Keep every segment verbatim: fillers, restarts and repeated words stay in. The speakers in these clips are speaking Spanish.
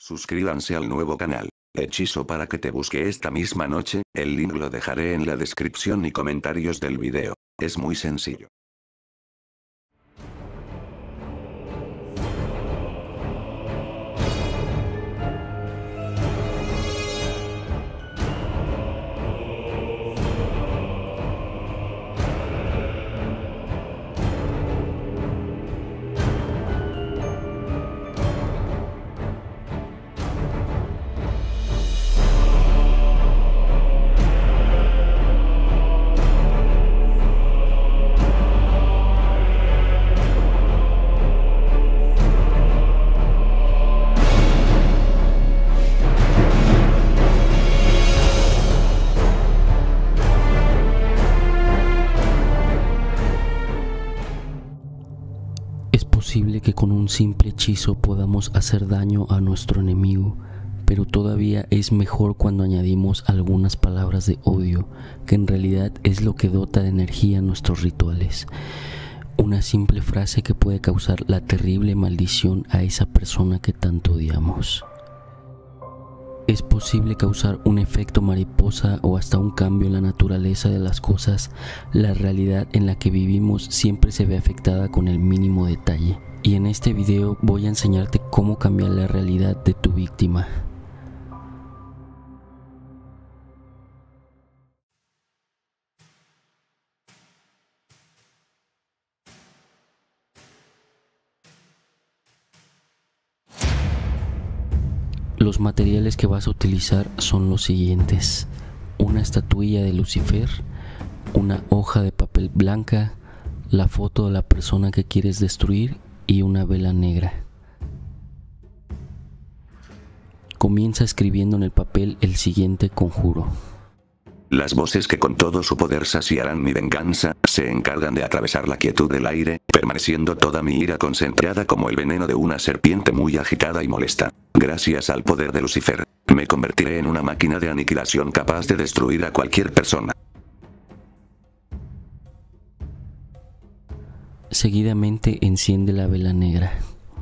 Suscríbanse al nuevo canal. Hechizo para que te busque esta misma noche, el link lo dejaré en la descripción y comentarios del video. Es muy sencillo. Es posible que con un simple hechizo podamos hacer daño a nuestro enemigo, pero todavía es mejor cuando añadimos algunas palabras de odio, que en realidad es lo que dota de energía nuestros rituales. Una simple frase que puede causar la terrible maldición a esa persona que tanto odiamos. Es posible causar un efecto mariposa o hasta un cambio en la naturaleza de las cosas. La realidad en la que vivimos siempre se ve afectada con el mínimo detalle. Y en este video voy a enseñarte cómo cambiar la realidad de tu víctima. Los materiales que vas a utilizar son los siguientes: una estatuilla de Lucifer, una hoja de papel blanca, la foto de la persona que quieres destruir y una vela negra. Comienza escribiendo en el papel el siguiente conjuro. Las voces que con todo su poder saciarán mi venganza, se encargan de atravesar la quietud del aire, permaneciendo toda mi ira concentrada como el veneno de una serpiente muy agitada y molesta. Gracias al poder de Lucifer, me convertiré en una máquina de aniquilación capaz de destruir a cualquier persona. Seguidamente enciende la vela negra.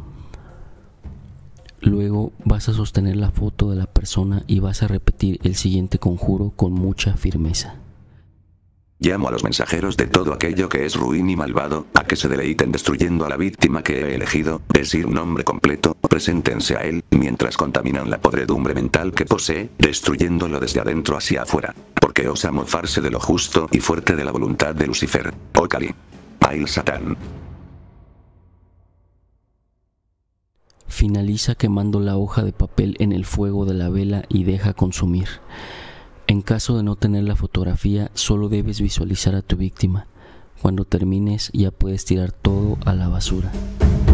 Luego vas a sostener la foto de la persona y vas a repetir el siguiente conjuro con mucha firmeza. Llamo a los mensajeros de todo aquello que es ruin y malvado, a que se deleiten destruyendo a la víctima que he elegido, decir un nombre completo, preséntense a él, mientras contaminan la podredumbre mental que posee, destruyéndolo desde adentro hacia afuera, porque osa mofarse de lo justo y fuerte de la voluntad de Lucifer, oh Kali. Ail Satán. Finaliza quemando la hoja de papel en el fuego de la vela y deja consumir. En caso de no tener la fotografía, solo debes visualizar a tu víctima. Cuando termines, ya puedes tirar todo a la basura.